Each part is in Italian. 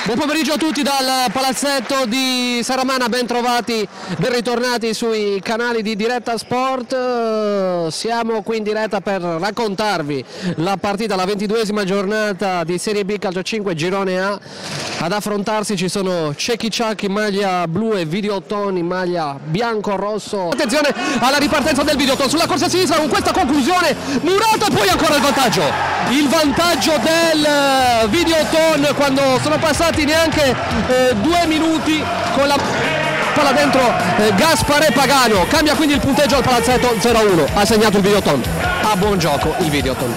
Buon pomeriggio a tutti dal palazzetto di Serramanna, ben trovati, ben ritornati sui canali di Diretta Sport. Siamo qui in diretta per raccontarvi la partita, la 22esima giornata di Serie B Calcio 5 Girone A. Ad affrontarsi ci sono Cecchi Ciak in maglia blu e Videoton in maglia bianco-rosso. Attenzione alla ripartenza del Videoton sulla corsa a sinistra con questa conclusione murata e poi ancora il vantaggio. Il vantaggio del Videoton quando sono passati neanche 2 minuti con la palla dentro Gaspare Pagano. Cambia quindi il punteggio al palazzetto 0-1. Ha segnato il Videoton. A buon gioco il Videoton.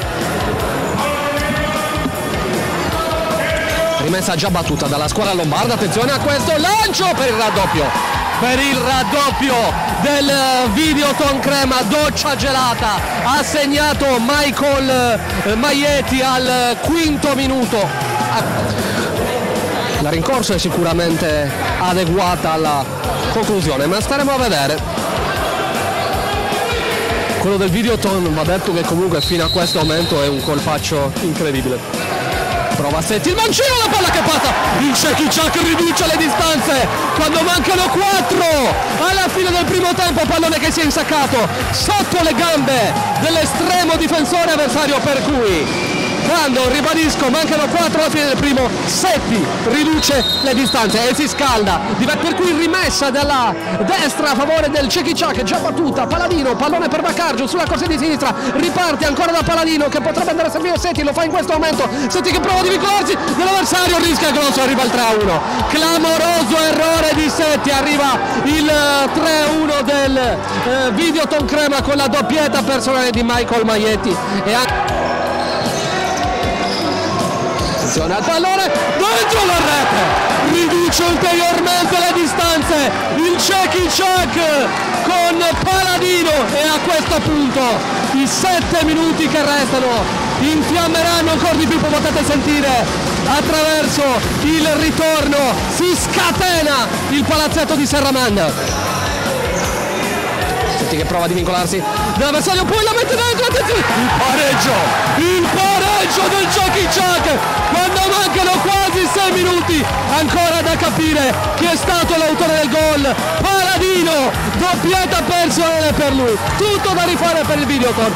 Rimessa già battuta dalla squadra lombarda. Attenzione a questo lancio per il raddoppio. Per il raddoppio del Videoton Crema, doccia gelata. Ha segnato Michael Maietti al 5° minuto. La rincorsa è sicuramente adeguata alla conclusione, ma staremo a vedere. Quello del Videoton va detto che comunque fino a questo momento è un colpaccio incredibile. Prova Setti, il mancino, la palla che passa, il Cecchi Ciak riduce le distanze quando mancano 4 alla fine del primo tempo, pallone che si è insaccato sotto le gambe dell'estremo difensore avversario, per cui quando, ribadisco, mancano 4 alla fine del primo, Setti riduce le distanze e si scalda, per cui rimessa dalla destra a favore del Cecchi Ciak, già battuta, Paladino, pallone per Baccargio sulla corsia di sinistra, riparte ancora da Paladino che potrebbe andare a servire Setti, lo fa in questo momento, Setti che prova di vincolarsi dell'avversario, rischia grosso, arriva il 3-1, clamoroso errore di Setti, arriva il 3-1 del Videoton Crema con la doppietta personale di Michael Maietti e al pallone dentro la rete, riduce ulteriormente le distanze il Cecchi Ciak con Paladino e a questo punto i 7 minuti che restano infiammeranno ancora di più, potete sentire attraverso il ritorno, si scatena il palazzetto di Serramanna. Setti che prova di vincolarsi dell'avversario, poi la mette dentro, attenzione, il pareggio del Cecchi Ciak quando mancano quasi 6 minuti, ancora da capire chi è stato l'autore del gol. Paladino, doppietta personale per lui, tutto da rifare per il Videoton.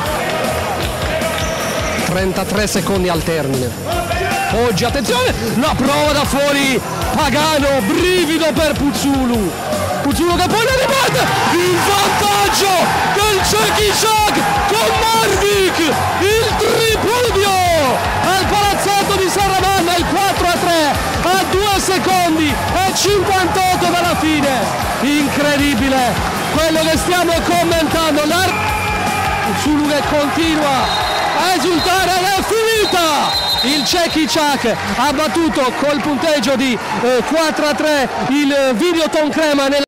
33 secondi al termine. Oggi attenzione, la prova da fuori Pagano, brivido per Puzzulu che poi la ribatte, il vantaggio del Cecchi Ciak con Marvik, il tripudio al palazzetto di Serramanna, il 4-3 a 2 secondi e 58 dalla fine. Incredibile quello che stiamo commentando, Puzzulu che continua a esultare, è finita. Il Cecchi Ciak ha battuto col punteggio di 4-3 il Videoton Crema nella